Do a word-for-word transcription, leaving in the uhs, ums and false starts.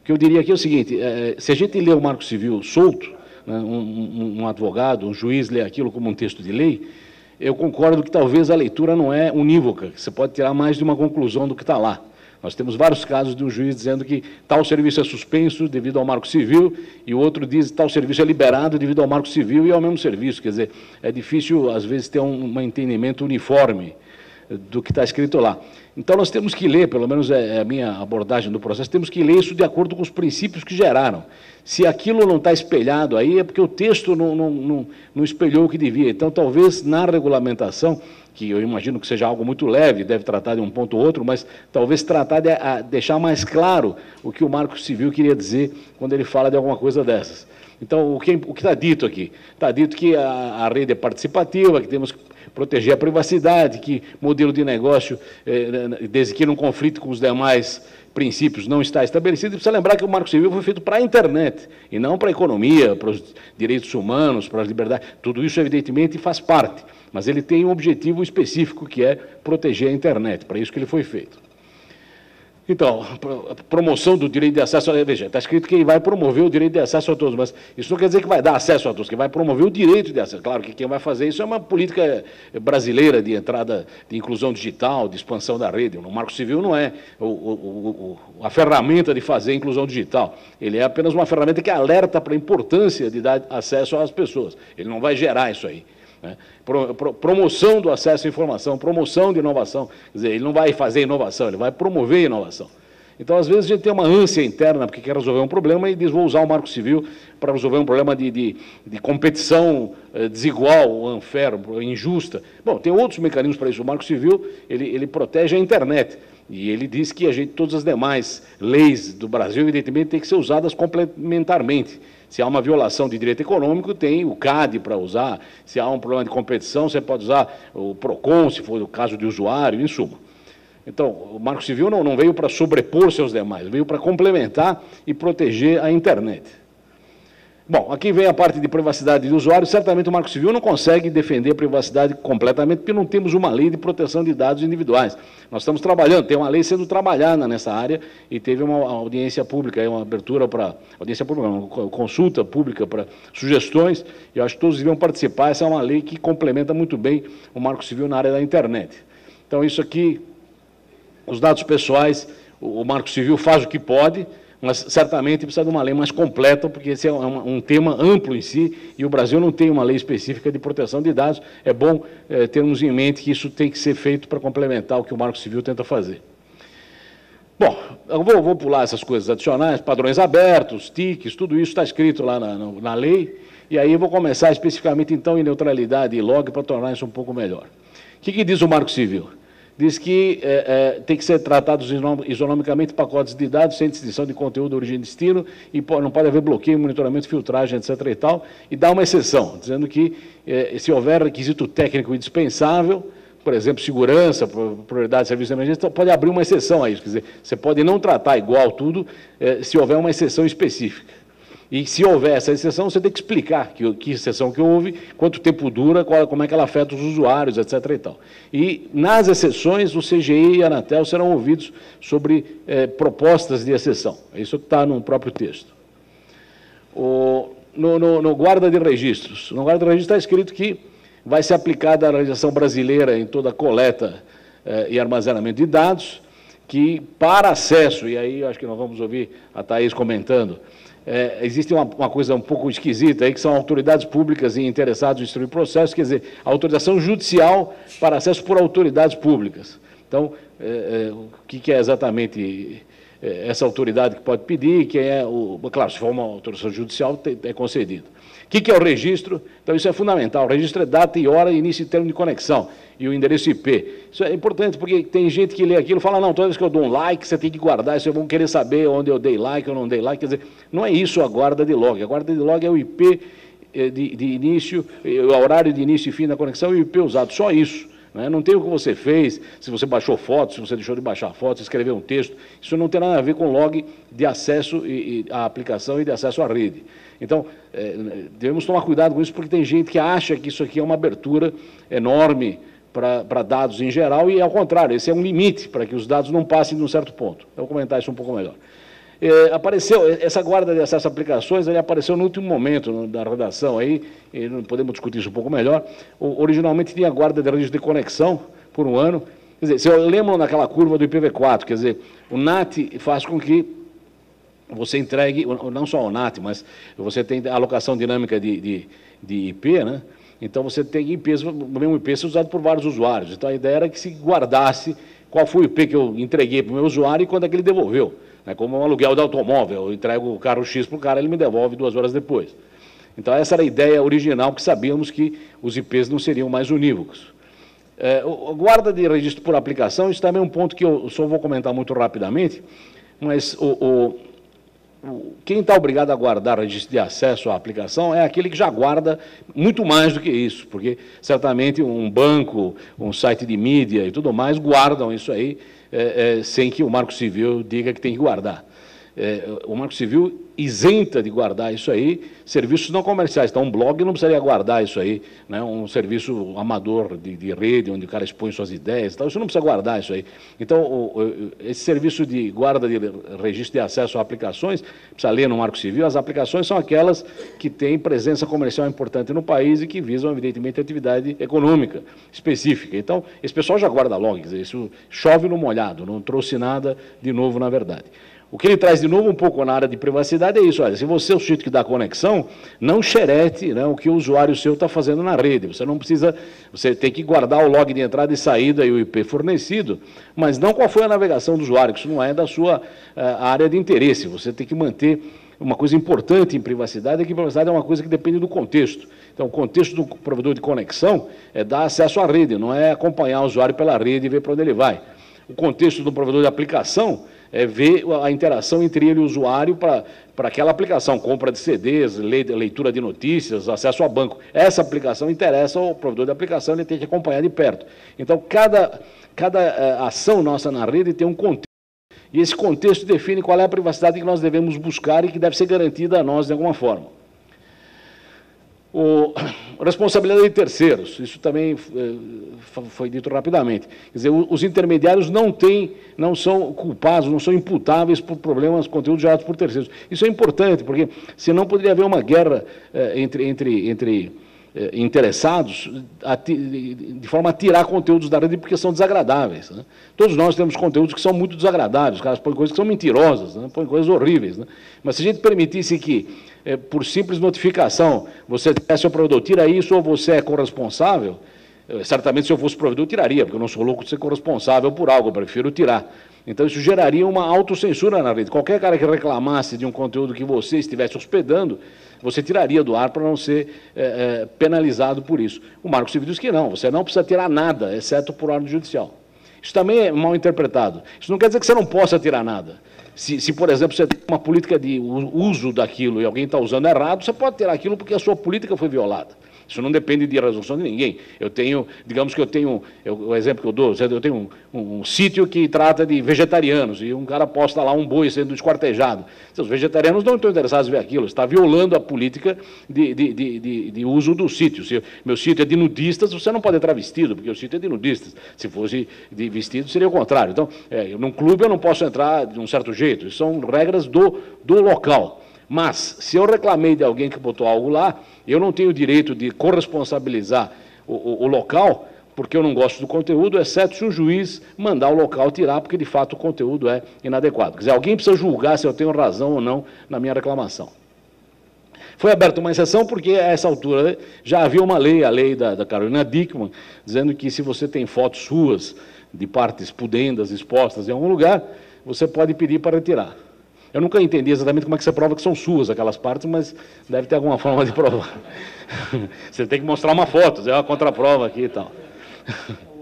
O que eu diria aqui é o seguinte, é, se a gente lê o Marco Civil solto, né, um, um, um advogado, um juiz lê aquilo como um texto de lei, eu concordo que talvez a leitura não é unívoca, que você pode tirar mais de uma conclusão do que está lá. Nós temos vários casos de um juiz dizendo que tal serviço é suspenso devido ao Marco Civil, e o outro diz que tal serviço é liberado devido ao Marco Civil e ao mesmo serviço. Quer dizer, é difícil, às vezes, ter um, um entendimento uniforme do que está escrito lá. Então, nós temos que ler, pelo menos é a minha abordagem do processo, temos que ler isso de acordo com os princípios que geraram. Se aquilo não está espelhado aí, é porque o texto não, não, não, não espelhou o que devia. Então, talvez, na regulamentação, que eu imagino que seja algo muito leve, deve tratar de um ponto ou outro, mas talvez tratar de a, deixar mais claro o que o Marco Civil queria dizer quando ele fala de alguma coisa dessas. Então, o que o está dito aqui? Está dito que a, a rede é participativa, que temos que proteger a privacidade, que modelo de negócio, eh, desde que não conflite com os demais princípios, não está estabelecido. E precisa lembrar que o Marco Civil foi feito para a internet, e não para a economia, para os direitos humanos, para as liberdades. Tudo isso, evidentemente, faz parte, mas ele tem um objetivo específico, que é proteger a internet, para isso que ele foi feito. Então, promoção do direito de acesso, veja, está escrito que vai promover o direito de acesso a todos, mas isso não quer dizer que vai dar acesso a todos, que vai promover o direito de acesso. Claro que quem vai fazer isso é uma política brasileira de entrada, de inclusão digital, de expansão da rede. No Marco Civil não é o, o, o, a ferramenta de fazer a inclusão digital, ele é apenas uma ferramenta que alerta para a importância de dar acesso às pessoas, ele não vai gerar isso aí. Né? Pro, pro, promoção do acesso à informação, promoção de inovação, quer dizer, ele não vai fazer inovação, ele vai promover inovação. Então, às vezes, a gente tem uma ânsia interna porque quer resolver um problema e diz, vou usar o Marco Civil para resolver um problema de, de, de competição eh, desigual, unfair, injusta. Bom, tem outros mecanismos para isso. O Marco Civil, ele, ele protege a internet. E ele diz que a gente, todas as demais leis do Brasil, evidentemente, têm que ser usadas complementarmente. Se há uma violação de direito econômico, tem o C A D para usar. Se há um problema de competição, você pode usar o PROCON, se for o caso de usuário, em suma. Então, o Marco Civil não, não veio para sobrepor-se aos demais, veio para complementar e proteger a internet. Bom, aqui vem a parte de privacidade do usuário. Certamente o Marco Civil não consegue defender a privacidade completamente, porque não temos uma lei de proteção de dados individuais. Nós estamos trabalhando, tem uma lei sendo trabalhada nessa área, e teve uma audiência pública, uma abertura para, audiência pública, uma consulta pública para sugestões, e eu acho que todos deviam participar. Essa é uma lei que complementa muito bem o Marco Civil na área da internet. Então, isso aqui, os dados pessoais, o Marco Civil faz o que pode, mas certamente precisa de uma lei mais completa, porque esse é um, um tema amplo em si, e o Brasil não tem uma lei específica de proteção de dados. É bom é, termos em mente que isso tem que ser feito para complementar o que o Marco Civil tenta fazer. Bom, eu vou, vou pular essas coisas adicionais, padrões abertos, T I Cs, tudo isso está escrito lá na, na lei, e aí eu vou começar especificamente, então, em neutralidade e log, para tornar isso um pouco melhor. O que, que diz o Marco Civil? Diz que é, é, tem que ser tratados isonomicamente pacotes de dados, sem distinção de conteúdo, origem e destino, e não pode haver bloqueio, monitoramento, filtragem, etcétera e tal, e dá uma exceção, dizendo que é, se houver requisito técnico indispensável, por exemplo, segurança, prioridade de serviço de emergência, então pode abrir uma exceção a isso, quer dizer, você pode não tratar igual tudo, é, se houver uma exceção específica. E se houver essa exceção, você tem que explicar que, que exceção que houve, quanto tempo dura, qual, como é que ela afeta os usuários, etcétera e tal. E, nas exceções, o C G I e a Anatel serão ouvidos sobre eh, propostas de exceção. É isso que está no próprio texto. O, no, no, no guarda de registros. No guarda de registros está escrito que vai ser aplicada a legislação brasileira em toda a coleta eh, e armazenamento de dados, que para acesso, e aí acho que nós vamos ouvir a Thaís comentando, É, existe uma, uma coisa um pouco esquisita aí, que são autoridades públicas e interessados em instruir processos, quer dizer, autorização judicial para acesso por autoridades públicas. Então, é, é, o que, que é exatamente é, essa autoridade que pode pedir, quem é o... Claro, se for uma autorização judicial, tem, é concedido. O que, que é o registro? Então, isso é fundamental. O registro é data e hora, início e termo de conexão, e o endereço I P. Isso é importante, porque tem gente que lê aquilo e fala, não, toda vez que eu dou um like, você tem que guardar, isso, vão querer saber onde eu dei like ou não dei like. Quer dizer, não é isso a guarda de log. A guarda de log é o I P de, de início, o horário de início e fim da conexão e o I P usado, só isso. Né? Não tem o que você fez, se você baixou fotos, se você deixou de baixar fotos, se escreveu um texto, isso não tem nada a ver com log de acesso e, e, à aplicação e de acesso à rede. Então, é, devemos tomar cuidado com isso, porque tem gente que acha que isso aqui é uma abertura enorme para dados em geral, e, ao contrário, esse é um limite para que os dados não passem de um certo ponto. Eu vou comentar isso um pouco melhor. É, apareceu, essa guarda de acesso a aplicações, ele apareceu no último momento no, da redação, aí, e não podemos discutir isso um pouco melhor. O, originalmente tinha guarda de registro de conexão por um ano. Quer dizer, se eu lembro naquela curva do I P v quatro, quer dizer, o N A T faz com que você entregue, não só o N A T, mas você tem alocação dinâmica de, de, de I P, né? Então você tem I Ps, o mesmo I P ser usado por vários usuários. Então a ideia era que se guardasse qual foi o I P que eu entreguei para o meu usuário e quando é que ele devolveu. Né? Como um aluguel de automóvel, eu entrego o carro X para o cara, ele me devolve duas horas depois. Então essa era a ideia original, que sabíamos que os I Ps não seriam mais unívocos. É, a guarda de registro por aplicação, isso também é um ponto que eu só vou comentar muito rapidamente, mas o, o, o, quem está obrigado a guardar registro de acesso à aplicação é aquele que já guarda muito mais do que isso, porque certamente um banco, um site de mídia e tudo mais guardam isso aí, é, é, sem que o Marco Civil diga que tem que guardar. É, o Marco Civil isenta de guardar isso aí serviços não comerciais. Então, um blog não precisaria guardar isso aí, né? Um serviço amador de, de rede, onde o cara expõe suas ideias, tal, isso não precisa guardar isso aí. Então, o, o, esse serviço de guarda de registro de acesso a aplicações, precisa ler no Marco Civil, as aplicações são aquelas que têm presença comercial importante no país e que visam, evidentemente, atividade econômica específica. Então, esse pessoal já guarda logo, quer dizer, isso chove no molhado, não trouxe nada de novo, na verdade. O que ele traz de novo um pouco na área de privacidade é isso, olha, se você é o sítio que dá conexão, não xerete, né, o que o usuário seu está fazendo na rede. Você não precisa, você tem que guardar o log de entrada e saída e o I P fornecido, mas não qual foi a navegação do usuário, que isso não é da sua uh, área de interesse. Você tem que manter uma coisa importante em privacidade, é que privacidade é uma coisa que depende do contexto. Então, o contexto do provedor de conexão é dar acesso à rede, não é acompanhar o usuário pela rede e ver para onde ele vai. O contexto do provedor de aplicação é ver a interação entre ele e o usuário para aquela aplicação, compra de C Ds, leitura de notícias, acesso a banco. Essa aplicação interessa ao provedor de aplicação, ele tem que acompanhar de perto. Então, cada, cada uh, ação nossa na rede tem um contexto, e esse contexto define qual é a privacidade que nós devemos buscar e que deve ser garantida a nós de alguma forma. O, responsabilidade de terceiros, isso também eh, foi dito rapidamente. Quer dizer, os intermediários não têm, não são culpados, não são imputáveis por problemas, conteúdos gerados por terceiros. Isso é importante, porque senão poderia haver uma guerra eh, entre, entre, entre eh, interessados a, de forma a tirar conteúdos da rede porque são desagradáveis. Né? Todos nós temos conteúdos que são muito desagradáveis, os caras põem coisas que são mentirosas, né? Põem coisas horríveis. Né? Mas se a gente permitisse que É, por simples notificação, você dissesse ao provedor, tira isso ou você é corresponsável, eu, certamente se eu fosse provedor eu tiraria, porque eu não sou louco de ser corresponsável por algo, eu prefiro tirar. Então isso geraria uma autocensura na rede. Qualquer cara que reclamasse de um conteúdo que você estivesse hospedando, você tiraria do ar para não ser é, é, penalizado por isso. O Marco Civil diz que não, você não precisa tirar nada, exceto por ordem judicial. Isso também é mal interpretado. Isso não quer dizer que você não possa tirar nada. Se, se, por exemplo, você tem uma política de uso daquilo e alguém está usando errado, você pode tirar aquilo porque a sua política foi violada. Isso não depende de resolução de ninguém. Eu tenho, digamos que eu tenho, eu, o exemplo que eu dou, eu tenho um, um, um sítio que trata de vegetarianos e um cara posta lá um boi sendo esquartejado. Os vegetarianos não estão interessados em ver aquilo, está violando a política de, de, de, de, de uso do sítio. Se meu sítio é de nudistas, você não pode entrar vestido, porque o sítio é de nudistas. Se fosse de vestido, seria o contrário. Então, é, num clube eu não posso entrar de um certo jeito. Isso são regras do, do local. Mas, se eu reclamei de alguém que botou algo lá, eu não tenho o direito de corresponsabilizar o, o, o local, porque eu não gosto do conteúdo, exceto se um juiz mandar o local tirar, porque, de fato, o conteúdo é inadequado. Quer dizer, alguém precisa julgar se eu tenho razão ou não na minha reclamação. Foi aberta uma exceção porque, a essa altura, já havia uma lei, a lei da, da Carolina Dickmann, dizendo que, se você tem fotos suas de partes pudendas expostas em algum lugar, você pode pedir para retirar. Eu nunca entendi exatamente como é que você prova que são suas aquelas partes, mas deve ter alguma forma de provar. Você tem que mostrar uma foto, é uma contraprova aqui e tal.